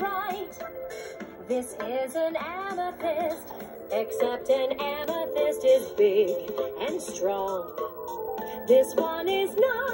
right. This is an amethyst, except an amethyst is big and strong. This one is not.